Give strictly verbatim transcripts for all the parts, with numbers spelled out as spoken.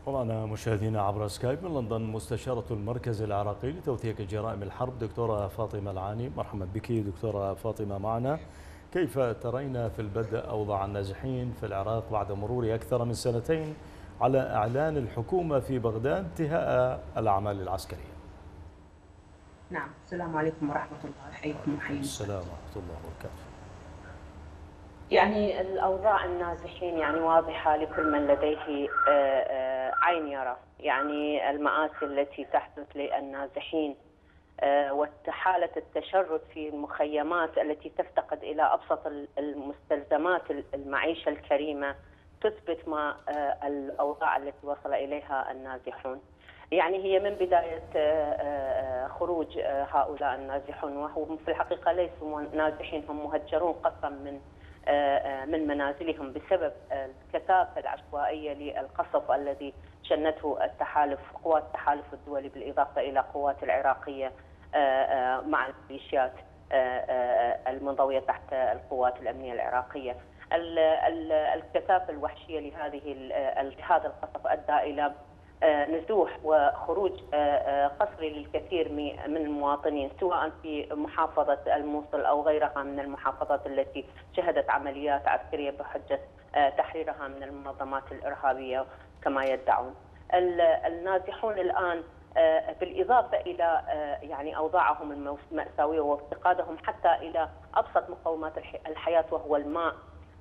ومعنا مشاهدينا عبر سكايب من لندن مستشارة المركز العراقي لتوثيق جرائم الحرب دكتورة فاطمة العاني. مرحبا بك دكتورة فاطمة معنا. كيف ترين في البدء أوضاع النازحين في العراق بعد مرور أكثر من سنتين على إعلان الحكومة في بغداد انتهاء الأعمال العسكرية؟ نعم، السلام عليكم ورحمة الله، أحييكم وعليكم وحيي السلام المشاهدين. ورحمة الله وبركاته. يعني الأوضاع النازحين يعني واضحة لكل من لديه آه، آه، عين يرى، يعني المآسي التي تحدث للنازحين آه، وحالة التشرد في المخيمات التي تفتقد إلى أبسط المستلزمات المعيشة الكريمة تثبت ما آه، الأوضاع التي وصل إليها النازحون. يعني هي من بداية خروج هؤلاء النازحون، وهو في الحقيقة ليسوا نازحين، هم مهجرون قسرا من من منازلهم بسبب الكثافة العشوائية للقصف الذي شنته التحالف قوات التحالف الدولي بالإضافة إلى قوات العراقية مع الميليشيات المنضوية تحت القوات الأمنية العراقية. الكثافة الوحشية لهذه هذا القصف أدى إلى نزوح وخروج قسري للكثير من المواطنين، سواء في محافظة الموصل أو غيرها من المحافظات التي شهدت عمليات عسكرية بحجة تحريرها من المنظمات الإرهابية كما يدعون. النازحون الآن بالإضافة إلى يعني أوضاعهم المأساوية وافتقادهم حتى إلى أبسط مقومات الحياة وهو الماء،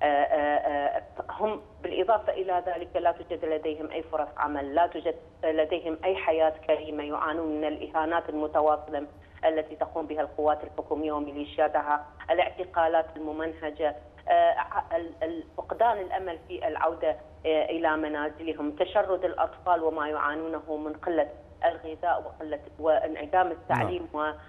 هم بالإضافة إلى ذلك لا توجد لديهم أي فرص عمل، لا توجد لديهم أي حياة كريمة، يعانون من الإهانات المتواصلة التي تقوم بها القوات الحكومية وميليشياتها، الاعتقالات الممنهجة، فقدان الأمل في العودة إلى منازلهم، تشرد الأطفال وما يعانونه من قلة الغذاء وقلة وانعدام التعليم،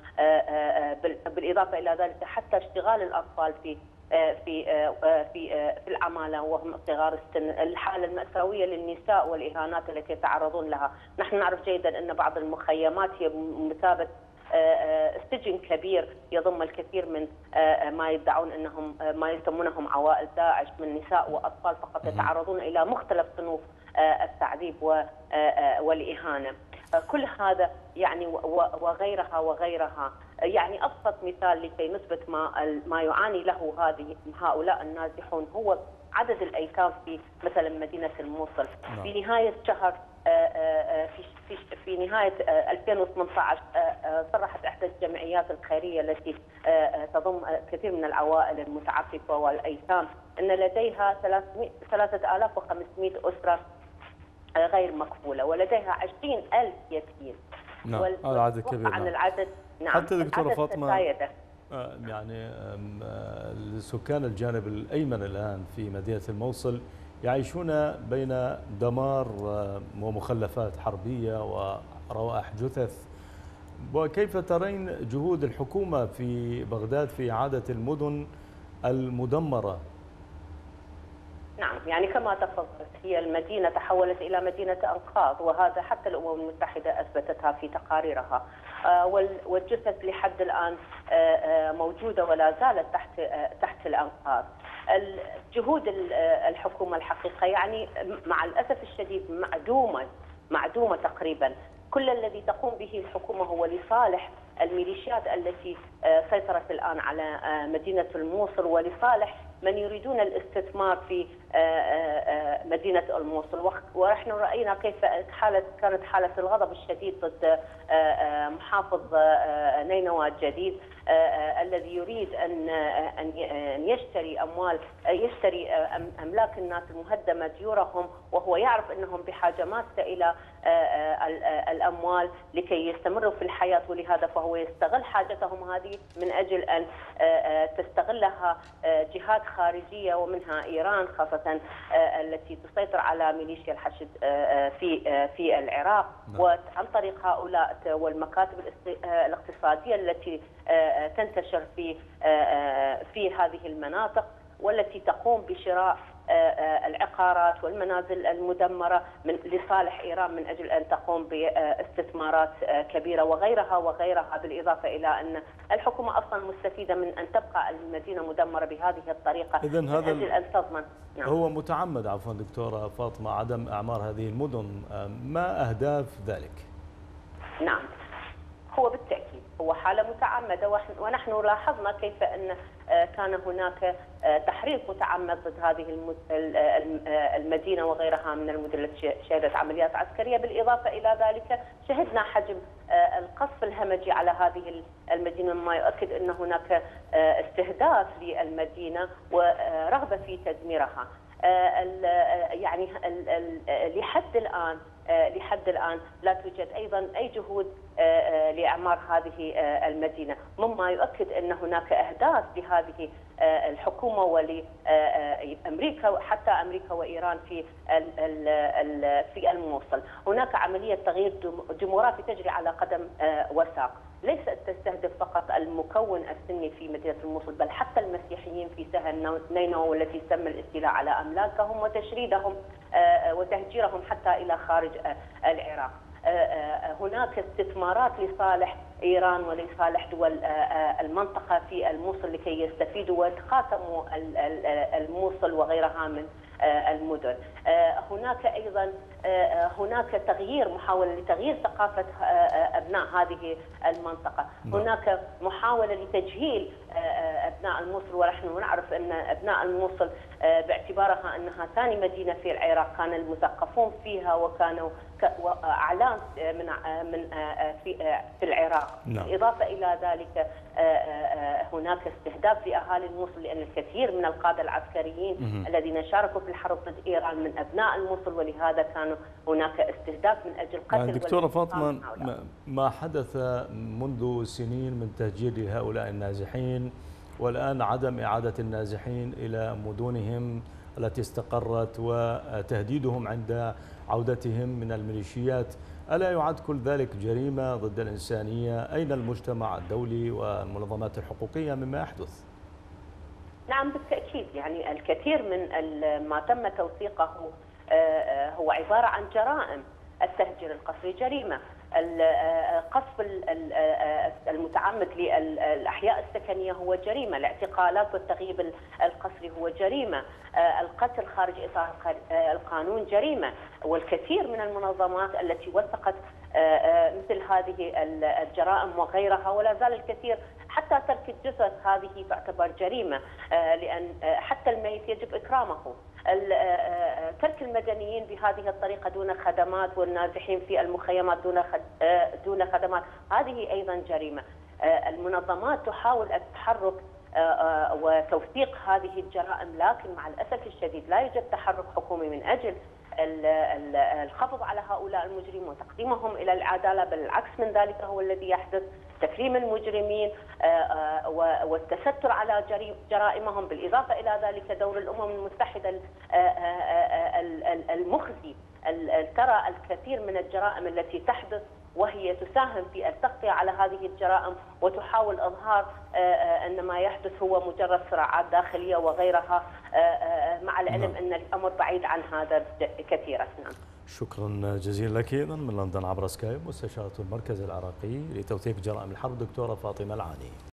وبالإضافة إلى ذلك حتى اشتغال الأطفال في في في في العماله وهم صغار السن، الحاله المأساويه للنساء والاهانات التي يتعرضون لها. نحن نعرف جيدا ان بعض المخيمات هي بمثابه سجن كبير يضم الكثير من ما يدعون انهم ما يسمونهم عوائل داعش من نساء واطفال فقط، يتعرضون الى مختلف صنوف التعذيب والاهانه. كل هذا يعني وغيرها وغيرها، يعني ابسط مثال لكي نثبت ما ما يعاني له هذه هؤلاء النازحون هو عدد الايتام في مثلا مدينه الموصل. في نهايه شهر في في في نهايه ألفين وثمانية عشر صرحت احدى الجمعيات الخيريه التي تضم كثير من العوائل المتعففه والايتام ان لديها ثلاثة آلاف وخمسمئة اسره غير مكفوله ولديها عشرين ألف يتيم. نعم هذا عدد كبير. عن العدد نعم حتى دكتورة فاطمة آه يعني سكان الجانب الأيمن الآن في مدينة الموصل يعيشون بين دمار ومخلفات حربية وروائح جثث، وكيف ترين جهود الحكومة في بغداد في إعادة المدن المدمرة؟ نعم، يعني كما تفضلت هي المدينة تحولت إلى مدينة أنقاض، وهذا حتى الأمم المتحدة أثبتتها في تقاريرها، والجثث لحد الآن موجودة ولا زالت تحت تحت الأنقاض. جهود الحكومة الحقيقة يعني مع الأسف الشديد معدومة معدومة تقريبا. كل الذي تقوم به الحكومة هو لصالح الميليشيات التي سيطرت الآن على مدينة الموصل ولصالح من يريدون الاستثمار في مدينة الموصل. ونحن رأينا كيف حالة كانت حالة الغضب الشديد ضد محافظ نينوى الجديد الذي يريد أن أن يشتري أموال يشتري أملاك الناس المهدمة ديورهم، وهو يعرف أنهم بحاجة ماسة إلى الأموال لكي يستمروا في الحياة، ولهذا فهو يستغل حاجتهم هذه من أجل أن تستغلها جهات خارجية ومنها إيران خاصة التي تسيطر على ميليشيا الحشد في في العراق، وعن طريق هؤلاء والمكاتب الاقتصادية التي تنتشر في في هذه المناطق والتي تقوم بشراء العقارات والمنازل المدمرة من لصالح إيران من أجل أن تقوم باستثمارات كبيرة وغيرها وغيرها، بالإضافة إلى أن الحكومة أصلا مستفيدة من أن تبقى المدينة مدمرة بهذه الطريقة إذن من هذا أجل أن تضمن. نعم. هو متعمد عفوا دكتورة فاطمة عدم إعمار هذه المدن، ما أهداف ذلك؟ نعم، هو بالتأكيد هو حالة متعمدة، ونحن لاحظنا كيف أن كان هناك تحريض متعمد ضد هذه المدينة وغيرها من المدن التي شهدت عمليات عسكرية. بالإضافة إلى ذلك شهدنا حجم القصف الهمجي على هذه المدينة، ما يؤكد أن هناك استهداف للمدينة ورغبة في تدميرها. يعني لحد الآن لحد الآن لا توجد أيضا أي جهود لإعمار هذه المدينة، مما يؤكد أن هناك أهداف لهذه الحكومة ولأمريكا وحتى أمريكا وإيران في في الموصل. هناك عملية تغيير ديموغرافي تجري على قدم وساق، ليست تستهدف فقط المكون السني في مدينة الموصل، بل حتى المسيحيين في سهل نينوى والتي تم الاستيلاء على أملاكهم وتشريدهم وتهجيرهم حتى إلى خارج العراق. هناك استثمارات لصالح إيران ولصالح دول المنطقة في الموصل لكي يستفيدوا ويتخاتموا الموصل وغيرها من المدن. هناك أيضا هناك تغيير محاولة لتغيير ثقافة أبناء هذه المنطقة. هناك محاولة لتجهيل أبناء الموصل، ونحن نعرف أن أبناء الموصل باعتبارها أنها ثاني مدينة في العراق كان المثقفون فيها وكانوا أعلام من من في في العراق. بالإضافة إلى ذلك هناك استهداف لأهالي الموصل، لأن الكثير من القادة العسكريين الذين شاركوا في الحرب ضد إيران من أبناء الموصل، ولهذا كانوا هناك استهداف من أجل قتل. دكتورة فاطمة، ما حدث منذ سنين من تهجير هؤلاء النازحين والآن عدم إعادة النازحين إلى مدنهم التي استقرت وتهديدهم عند عودتهم من الميليشيات، ألا يعد كل ذلك جريمة ضد الإنسانية؟ أين المجتمع الدولي والمنظمات الحقوقية مما يحدث؟ نعم بالتأكيد، يعني الكثير من ما تم توثيقه هو عبارة عن جرائم. التهجير القسري جريمة، القصف المتعمد للأحياء السكنية هو جريمة، الاعتقالات والتغييب القسري هو جريمة، القتل خارج إطار القانون جريمة. والكثير من المنظمات التي وثقت مثل هذه الجرائم وغيرها، ولا زال الكثير حتى ترك الجثث هذه تعتبر جريمة، لأن حتى الميت يجب إكرامه. ترك المدنيين بهذه الطريقة دون خدمات والنازحين في المخيمات دون دون خدمات هذه أيضا جريمة. المنظمات تحاول التحرك وتوثيق هذه الجرائم، لكن مع الأسف الشديد لا يوجد تحرك حكومي من أجل الخفض على هؤلاء المجرمين وتقديمهم إلى العدالة، بل العكس من ذلك هو الذي يحدث، تكريم المجرمين والتستر على جرائمهم. بالإضافة إلى ذلك دور الأمم المتحدة المخزي، ترى الكثير من الجرائم التي تحدث وهي تساهم في التغطية على هذه الجرائم وتحاول إظهار أن ما يحدث هو مجرد صراعات داخلية وغيرها، مع العلم أن الأمر بعيد عن هذا كثيرا. نعم. شكرا جزيلا لك. إذن من لندن عبر سكايب مستشارة المركز العراقي لتوثيق جرائم الحرب دكتورة فاطمة العاني.